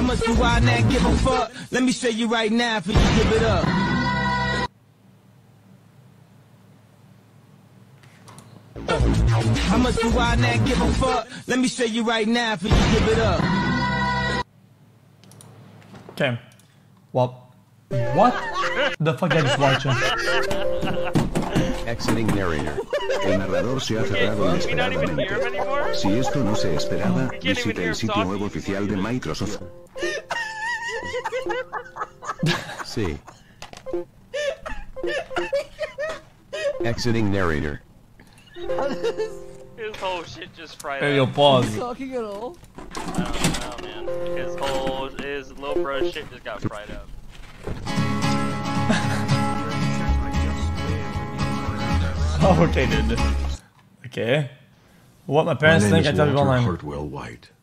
much do I not give a fuck? Let me show you right now if you give it up. How much do I not give a fuck? Let me show you right now if you give it up. Okay. Well, what the fuck I just watching? Exiting narrator. El narrador se ha cerrado inesperadamente. Si esto no se esperaba, visita el sitio web oficial de Microsoft. Sí. Exiting narrator. His whole shit just fried Hey, yo, up. pause. Are you talking at all? I don't know, man. His little bro shit just got fried up. Oh, okay, dude. Okay. What my parents think I tell people online. Hartwell White.